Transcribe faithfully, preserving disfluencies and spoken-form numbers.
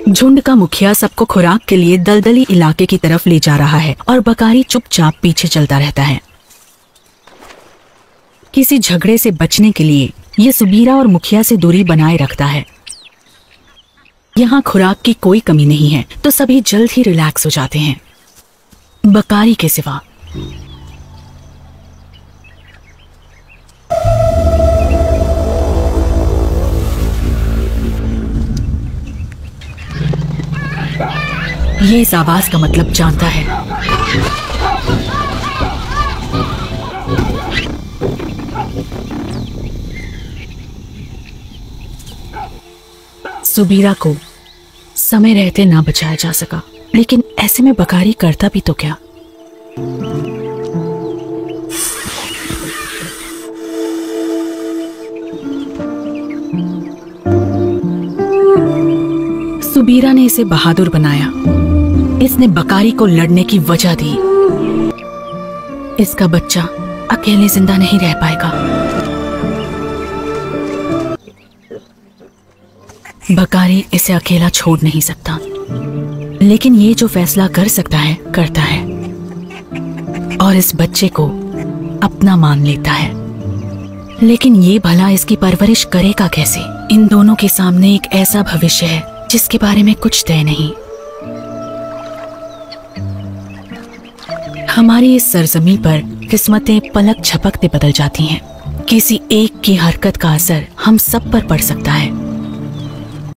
झुंड का मुखिया सबको खुराक के लिए दलदली इलाके की तरफ ले जा रहा है और बकारी चुपचाप पीछे चलता रहता है। किसी झगड़े से बचने के लिए यह सुबीरा और मुखिया से दूरी बनाए रखता है। यहाँ खुराक की कोई कमी नहीं है तो सभी जल्द ही रिलैक्स हो जाते हैं, बकारी के सिवा। ये इस आवाज का मतलब जानता है। सुबीरा को समय रहते ना बचाया जा सका, लेकिन ऐसे में बकारी करता भी तो क्या। सुबीरा ने इसे बहादुर बनाया। इसने बकारी को लड़ने की वजह दी। इसका बच्चा अकेले जिंदा नहीं रह पाएगा। बकारी इसे अकेला छोड़ नहीं सकता, लेकिन ये जो फैसला कर सकता है करता है और इस बच्चे को अपना मान लेता है। लेकिन ये भला इसकी परवरिश करेगा कैसे? इन दोनों के सामने एक ऐसा भविष्य है जिसके बारे में कुछ तय नहीं। हमारी इस सरजमी पर किस्मतें पलक झपकते बदल जाती हैं। किसी एक की हरकत का असर हम सब पर पड़ सकता है।